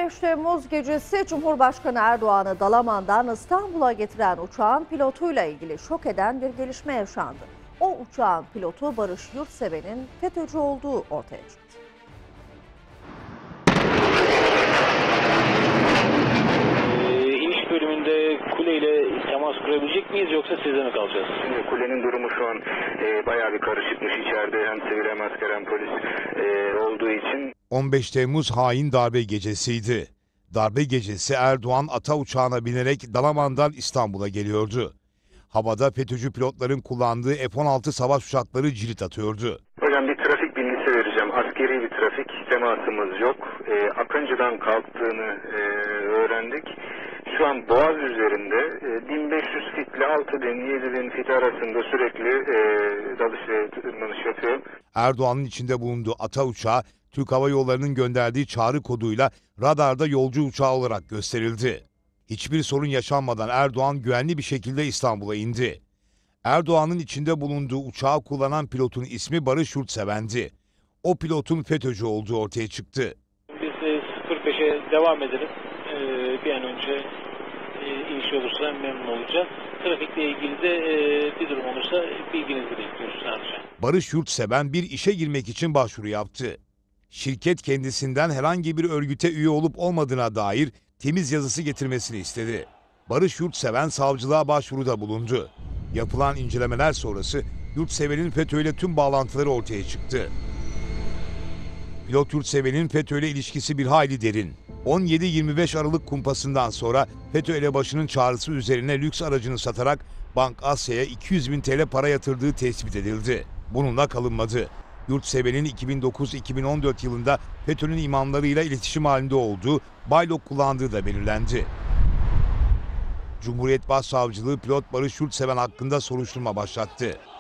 15 Temmuz gecesi Cumhurbaşkanı Erdoğan'ı Dalaman'dan İstanbul'a getiren uçağın pilotuyla ilgili şok eden bir gelişme yaşandı. O uçağın pilotu Barış Yurtseven'in FETÖ'cü olduğu ortaya çıktı. İniş bölümünde kuleyle temas kurabilecek miyiz yoksa sizde mi kalacağız? Şimdi kulenin durumu şu an bayağı bir karışıkmış. İçeride hem sivil hem asker hem polis olduğu için. 15 Temmuz hain darbe gecesiydi. Darbe gecesi Erdoğan ata uçağına binerek Dalaman'dan İstanbul'a geliyordu. Havada FETÖ'cü pilotların kullandığı F-16 savaş uçakları cirit atıyordu. Hocam bir trafik bilgisi vereceğim. Askeri bir trafik temasımız yok. Akıncı'dan kalktığını öğrendik. Şu an Boğaz üzerinde 1500 fit ile 6000-7000 fit arasında sürekli dalış ve tırmanış yapıyor. Erdoğan'ın içinde bulunduğu ata uçağı Türk Hava Yolları'nın gönderdiği çağrı koduyla radarda yolcu uçağı olarak gösterildi. Hiçbir sorun yaşanmadan Erdoğan güvenli bir şekilde İstanbul'a indi. Erdoğan'ın içinde bulunduğu uçağı kullanan pilotun ismi Barış Yurtseven'di. O pilotun FETÖ'cü olduğu ortaya çıktı. Biz 05'e devam edelim. Bir an önce iniş olursa memnun olacağız. Trafikle ilgili de bir durum olursa bilginizi bekliyoruz sadece. Barış Yurtseven bir işe girmek için başvuru yaptı. Şirket kendisinden herhangi bir örgüte üye olup olmadığına dair temiz yazısı getirmesini istedi. Barış Yurtseven savcılığa başvuruda bulundu. Yapılan incelemeler sonrası Yurtseven'in FETÖ ile tüm bağlantıları ortaya çıktı. Pilot Yurtseven'in FETÖ ile ilişkisi bir hayli derin. 17-25 Aralık kumpasından sonra FETÖ elebaşının çağrısı üzerine lüks aracını satarak Bank Asya'ya 200.000 TL para yatırdığı tespit edildi. Bununla kalınmadı. Yurtseven'in 2009-2014 yılında FETÖ'nün imamlarıyla iletişim halinde olduğu, baylok kullandığı da belirlendi. Cumhuriyet Başsavcılığı pilot Barış Yurtseven hakkında soruşturma başlattı.